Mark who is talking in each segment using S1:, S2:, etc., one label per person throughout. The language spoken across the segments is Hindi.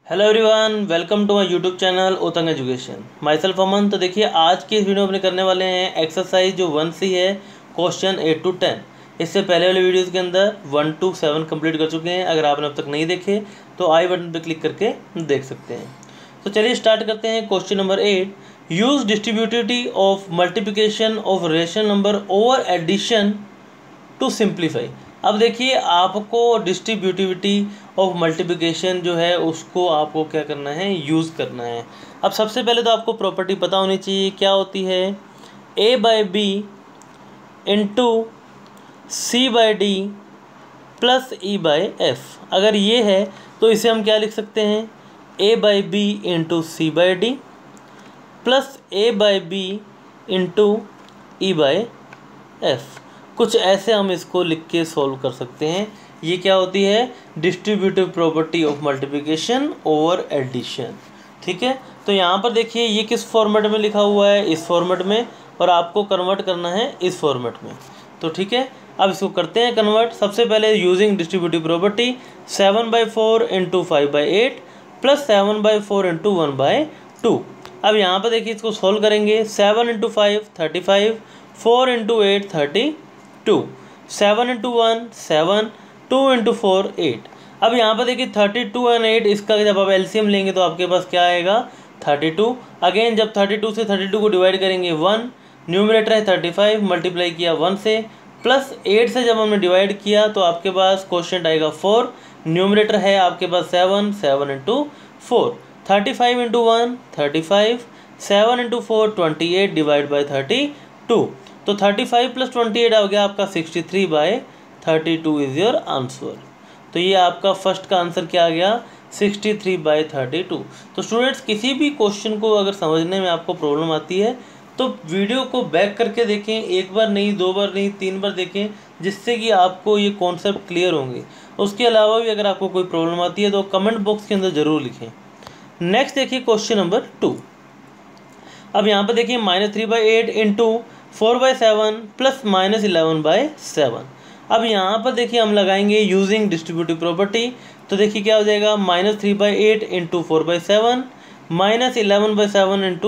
S1: Hello everyone, welcome to my YouTube channel ओतंग एजुकेशन। Myself Aman. तो देखिए आज की इस वीडियो में करने वाले हैं एक्सरसाइज जो 1C है, क्वेश्चन 8 to 10। इससे पहले वाले वीडियोस के अंदर 1 to 7 कंप्लीट कर चुके हैं। अगर आपने अब तक नहीं देखे तो आई बटन पर क्लिक करके देख सकते हैं। तो चलिए स्टार्ट करते हैं। Question number 8, use distributivity of multiplication of rational number over addition to simplify. अब देखिए आपको डिस्ट्रीब्यूटिविटी ऑफ मल्टीप्लिकेशन जो है उसको आपको क्या करना है, यूज़ करना है। अब सबसे पहले तो आपको प्रॉपर्टी पता होनी चाहिए, क्या होती है, a/b into c/d plus e/f। अगर ये है तो इसे हम क्या लिख सकते हैं, a/b into c/d plus a/b into e/f। कुछ ऐसे हम इसको लिख के सॉल्व कर सकते हैं। ये क्या होती है, distributive property of multiplication over addition. ठीक है, तो यहाँ पर देखिए ये किस फॉर्मेट में लिखा हुआ है, इस फॉर्मेट में, और आपको कन्वर्ट करना है इस फॉर्मेट में। तो ठीक है, अब इसको करते हैं कन्वर्ट। सबसे पहले using distributive property 7/4 into 5/8 plus 7/4 into 1/2। अब यहाँ पर देखिए इसको सॉल्व करेंगे। 7 इंटू 5 35, 4 इंटू 8 32, 7 इंटू 1 7, 2 इंटू 4 8। अब यहाँ पर देखिए 32 और 8, इसका जब आप एलसीएम लेंगे तो आपके पास क्या आएगा, 32। अगेन जब 32 से 32 को डिवाइड करेंगे 1, न्यूमरेटर है 35, मल्टीप्लाई किया 1 से, प्लस 8 से जब हमने डिवाइड किया तो आपके पास क्वेश्चन आएगा 4, न्यूमरेटर है आपके पास 7, 7 into 4, 35 into 1 35, 7 into 4 28 divide by 32। तो 35 प्लस 28 आ गया आपका 63/32 इज योर आंसर। तो ये आपका फर्स्ट का आंसर क्या आ गया, 63/32। तो स्टूडेंट्स किसी भी क्वेश्चन को अगर समझने में आपको प्रॉब्लम आती है तो वीडियो को बैक करके देखें, एक बार नहीं, 2 बार नहीं, 3 बार देखें, जिससे कि आपको ये कॉन्सेप्ट क्लियर होंगे। उसके अलावा भी अगर आपको कोई प्रॉब्लम आती है तो कमेंट बॉक्स के अंदर ज़रूर लिखें। नेक्स्ट देखिए क्वेश्चन नंबर 2। अब यहाँ पर देखिए -3/8 इंटू 4/7 प्लस -11/7। अब यहाँ पर देखिए हम लगाएंगे यूजिंग डिस्ट्रीब्यूटिव प्रॉपर्टी। तो देखिए क्या हो जाएगा, -3/8 इंटू 4/7 -11/7 इंटू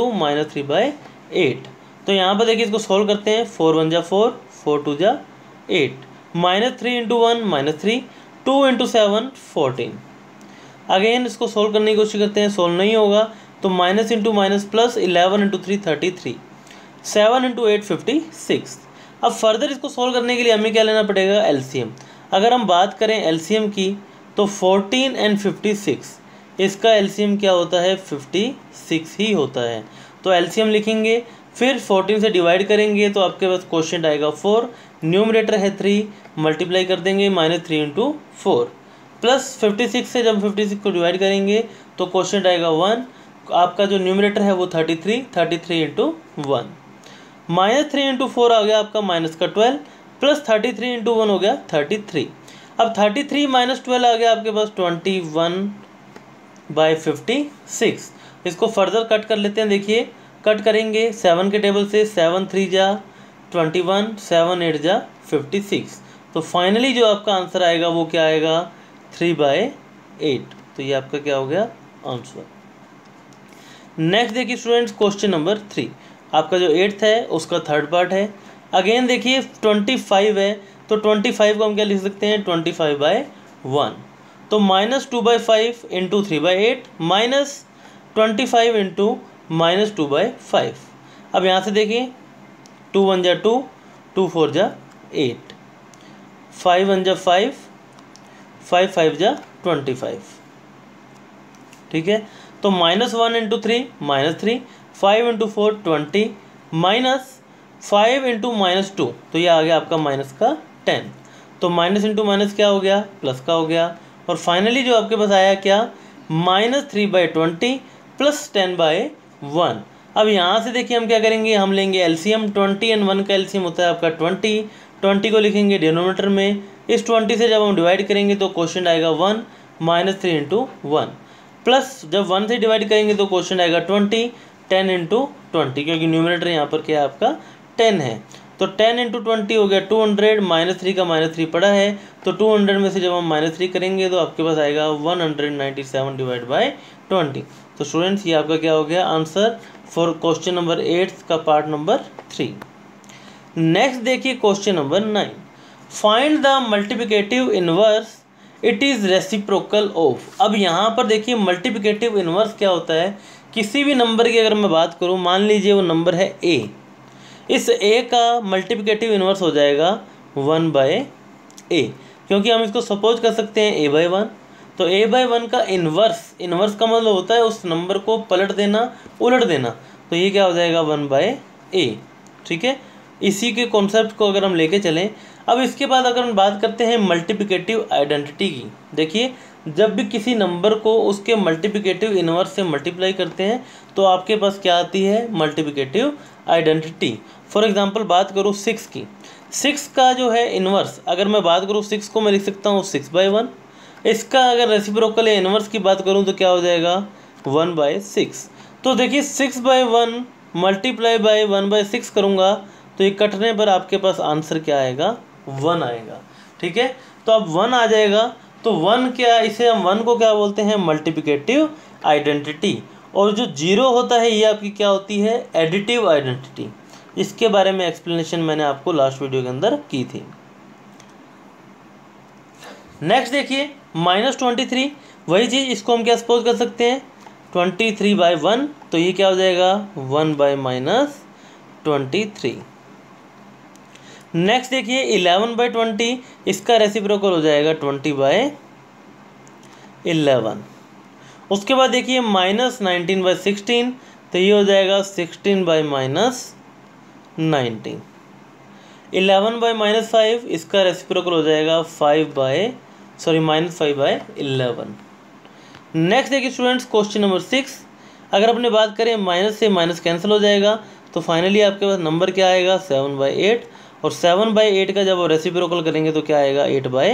S1: -3/8। तो यहाँ पर देखिए इसको सोल्व करते हैं। 4 1 जा 4, 4 2 जा 8, -3 इंटू 1 -3, 2 इंटू 7 14। अगेन इसको सोल्व करने की कोशिश करते हैं, सोल्व नहीं होगा तो minus into minus plus 11 into 3 33, 7 into 8 56। अब फर्दर इसको सोल्व करने के लिए हमें क्या लेना पड़ेगा, एलसीएम। अगर हम बात करें एलसीएम की तो 14 एंड 56, इसका एलसीएम क्या होता है, 56 ही होता है। तो एलसीएम लिखेंगे, फिर 14 से डिवाइड करेंगे तो आपके पास क्वेश्चन आएगा 4, न्यूमरेटर है 3, मल्टीप्लाई कर देंगे -3 इंटू 4, प्लस 56 से जब 56 को डिवाइड करेंगे तो क्वेश्चन आएगा 1, आपका जो न्यूमरेटर है वो 33 इंटू 1, -3 इंटू 4 आ गया आपका माइनस का 12, प्लस 33 इंटू 1 हो गया 33। अब 33 माइनस 12 आ गया आपके पास 21/56। इसको फर्दर कट कर लेते हैं। देखिए कट करेंगे 7 के टेबल से, 7 3 जा 21, 7 8 जा 56। तो फाइनली जो आपका आंसर आएगा वो क्या आएगा, 3/8। तो ये आपका क्या हो गया, आंसर। नेक्स्ट देखिए स्टूडेंट्स क्वेश्चन नंबर 3। आपका जो 8th है उसका थर्ड पार्ट है। अगेन देखिए 25 है तो 25 को हम क्या लिख सकते हैं, 25/1। तो -2/5 इंटू 3/8 माइनस 25 इंटू -2/5। अब यहाँ से देखिए 2 1 जा 2, 2 4 जा 8, 5 1 जा 5, 5 5 जा 25। ठीक है, तो -1 इंटू 3 -3, 5 इंटू 4 20, -5 इंटू -2, तो ये आ गया आपका माइनस का 10। तो माइनस इंटू माइनस क्या हो गया, प्लस का हो गया। और फाइनली जो आपके पास आया क्या, -3/20 प्लस 10/1। अब यहाँ से देखिए हम क्या करेंगे, हम लेंगे एलसीएम। 20 एंड 1 का एलसीएम होता है आपका 20 को लिखेंगे डिनोमिनेटर में। इस 20 से जब हम डिवाइड करेंगे तो क्वेश्चन आएगा 1, -3 इंटू 1, प्लस जब 1 से डिवाइड करेंगे तो क्वेश्चन आएगा 20, 10 इंटू 20, क्योंकि न्यूमरेटर यहाँ पर क्या है आपका 10 है। तो 10 इंटू 20 हो गया 200, -3 का -3 पड़ा है, तो 200 में से जब हम -3 करेंगे तो आपके पास आएगा 197 डिवाइड बाई 20। तो स्टूडेंट्स ये आपका क्या हो गया आंसर फॉर क्वेश्चन नंबर 8 का पार्ट नंबर 3। नेक्स्ट देखिए question number 9, find the multiplicative inverse it is reciprocal of. अब यहाँ पर देखिए मल्टीप्लिकेटिव इनवर्स क्या होता है, किसी भी नंबर की अगर मैं बात करूँ, मान लीजिए वो नंबर है a, इस a का मल्टीप्लिकेटिव इनवर्स हो जाएगा 1/a, क्योंकि हम इसको सपोज कर सकते हैं a/1। तो a/1 का इनवर्स का मतलब होता है उस नंबर को पलट देना, उलट देना, तो ये क्या हो जाएगा 1/a। ठीक है, इसी के कॉन्सेप्ट को अगर हम लेके चलें। अब इसके बाद अगर हम बात करते हैं मल्टीप्लिकेटिव आइडेंटिटी की, देखिए जब भी किसी नंबर को उसके मल्टीप्लिकेटिव इनवर्स से मल्टीप्लाई करते हैं तो आपके पास क्या आती है मल्टीप्लिकेटिव आइडेंटिटी। फॉर एग्जांपल बात करूँ 6 की, 6 का जो है इनवर्स, अगर मैं बात करूँ 6 को मैं लिख सकता हूँ 6/1। इसका अगर रेसिप्रोकल या इनवर्स की बात करूँ तो क्या हो जाएगा 1/6। तो देखिए 6/1 मल्टीप्लाई बाई 1/6 करूँगा तो ये कटने पर आपके पास आंसर क्या आएगा 1 आएगा। ठीक है, तो अब 1 आ जाएगा, तो 1 क्या, इसे हम 1 को क्या बोलते हैं मल्टीप्लिकेटिव आइडेंटिटी। और जो 0 होता है ये आपकी क्या होती है एडिटिव आइडेंटिटी। इसके बारे में एक्सप्लेनेशन मैंने आपको लास्ट वीडियो के अंदर की थी। नेक्स्ट देखिए -23, वही चीज़ इसको हम क्या सपोज कर सकते हैं 23/1, तो ये क्या हो जाएगा 1/-23। नेक्स्ट देखिए 11/20, इसका रेसिप्रोकल हो जाएगा 20/11। उसके बाद देखिए -19/16, तो ये हो जाएगा 16/-19। 11/-5, इसका रेसिप्रोकल हो जाएगा -5/11। नेक्स्ट देखिए स्टूडेंट्स क्वेश्चन नंबर 6, अगर अपने बात करें माइनस से माइनस कैंसिल हो जाएगा, तो फाइनली आपके पास नंबर क्या आएगा 7/8, और 7/8 का जब रेसिप्रोकल करेंगे तो क्या आएगा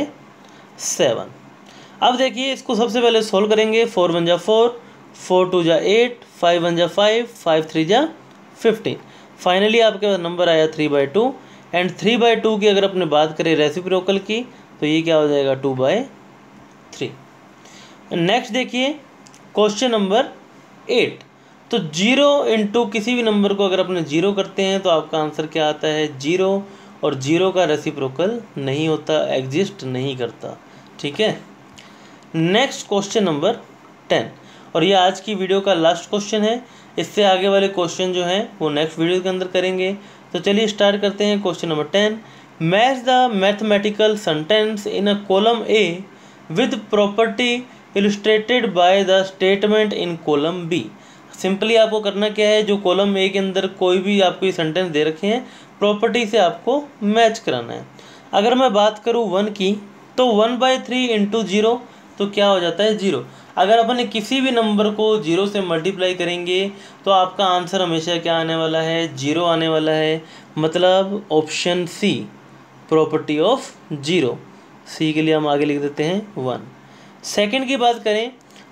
S1: 8/7। अब देखिए इसको सबसे पहले सोल्व करेंगे, 4 1 जा 4, 4 2 जा 8, 5 1 जा 5, 5 3 जा 15। फाइनली आपके पास नंबर आया 3/2, एंड 3/2 की अगर अपने बात करें रेसिप्रोकल की तो ये क्या हो जाएगा 2/3। नेक्स्ट देखिए क्वेश्चन नंबर 8, तो 0 इंटू किसी भी नंबर को अगर अपने 0 करते हैं तो आपका आंसर क्या आता है 0, और 0 का रेसिप्रोकल नहीं होता, एग्जिस्ट नहीं करता। ठीक है, नेक्स्ट क्वेश्चन नंबर 10, और ये आज की वीडियो का लास्ट क्वेश्चन है। इससे आगे वाले क्वेश्चन जो हैं वो नेक्स्ट वीडियो के अंदर करेंगे। तो चलिए स्टार्ट करते हैं question number 10, match the mathematical sentence in a column A with property illustrated by the statement in column B. Simply आपको करना क्या है, जो कॉलम ए के अंदर कोई भी आपको ये सेंटेंस दे रखे हैं प्रॉपर्टी से आपको मैच कराना है। अगर मैं बात करूँ 1 की, तो 1/3 इंटू 0, तो क्या हो जाता है 0। अगर अपन किसी भी नंबर को 0 से मल्टीप्लाई करेंगे तो आपका आंसर हमेशा क्या आने वाला है 0 आने वाला है, मतलब option C property of 0। C के लिए हम आगे लिख देते हैं 1। सेकंड की बात करें,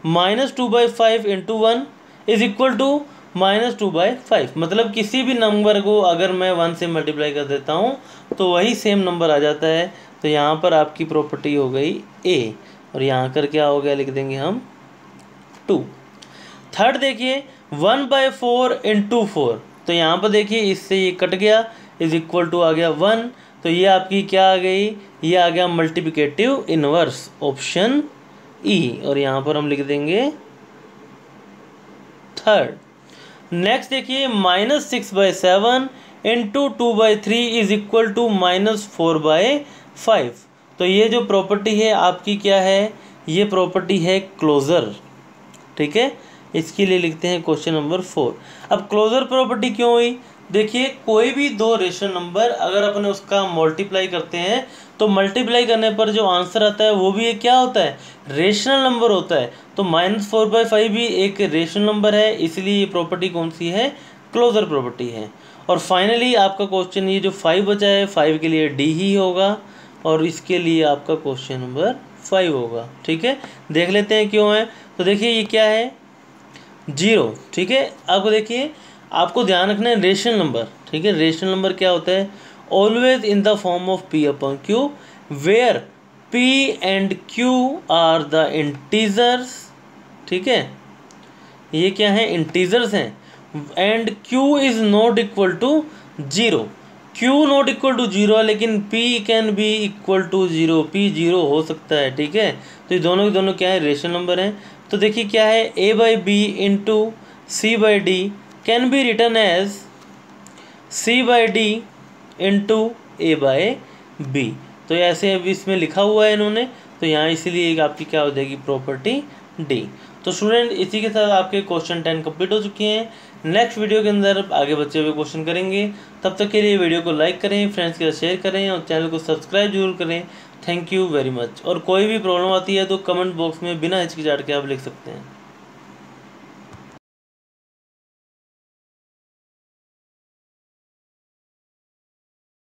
S1: -2/5 इंटू 1 इज इक्वल टू -2/5, मतलब किसी भी नंबर को अगर मैं 1 से मल्टीप्लाई कर देता हूँ तो वही सेम नंबर आ जाता है। तो यहाँ पर आपकी प्रॉपर्टी हो गई ए, और यहाँ कर क्या हो गया लिख देंगे हम 2। थर्ड देखिए 1/4 इंटू 4, तो यहाँ पर देखिए इससे ये कट गया, इज इक्वल टू आ गया 1, तो ये आपकी क्या आ गई, ये आ गया मल्टीप्लिकेटिव इनवर्स ऑप्शन ई, और यहाँ पर हम लिख देंगे थर्ड। नेक्स्ट देखिए -6/7 इंटू 2/3 इज इक्वल टू -4/5, तो ये जो प्रॉपर्टी है आपकी क्या है, ये प्रॉपर्टी है क्लोजर। ठीक है, इसके लिए लिखते हैं क्वेश्चन नंबर 4। अब क्लोजर प्रॉपर्टी क्यों हुई, देखिए कोई भी दो रेशनल नंबर अगर अपने उसका मल्टीप्लाई करते हैं तो मल्टीप्लाई करने पर जो आंसर आता है वो भी एक क्या होता है रेशनल नंबर होता है। तो -4/5 भी एक रेशनल नंबर है, इसलिए ये प्रॉपर्टी कौन सी है क्लोजर प्रॉपर्टी है। और फाइनली आपका क्वेश्चन ये जो 5 बचा है 5 के लिए डी ही होगा, और इसके लिए आपका क्वेश्चन नंबर 5 होगा। ठीक है, देख लेते हैं क्यों है। तो देखिए ये क्या है 0। ठीक है, आपको देखिए आपको ध्यान रखना है रेशनल नंबर। ठीक है, रेशनल नंबर क्या होता है always in the form of P upon Q, where P and Q are the integers. ठीक है, ये क्या है, इंटीजर्स हैं। And Q is not equal to 0, Q not equal to 0 है, लेकिन P can be equal to 0, P 0 हो सकता है। ठीक है, तो ये दोनों के दोनों क्या है, रेशनल नंबर हैं। तो देखिए क्या है, A by B into C by D can be written as C by D into A by B. तो ऐसे अभी इसमें लिखा हुआ है इन्होंने, तो यहाँ इसीलिए आपकी क्या हो जाएगी, प्रॉपर्टी डी। तो स्टूडेंट इसी के साथ आपके क्वेश्चन 10 कंप्लीट हो चुके हैं। नेक्स्ट वीडियो के अंदर आगे बच्चे हुए क्वेश्चन करेंगे। तब तक के लिए वीडियो को लाइक करें, फ्रेंड्स के साथ शेयर करें और चैनल को सब्सक्राइब जरूर करें। Thank you very much. और कोई भी प्रॉब्लम आती है तो कमेंट बॉक्स में बिना हिचकिचाहट के आप लिख सकते हैं।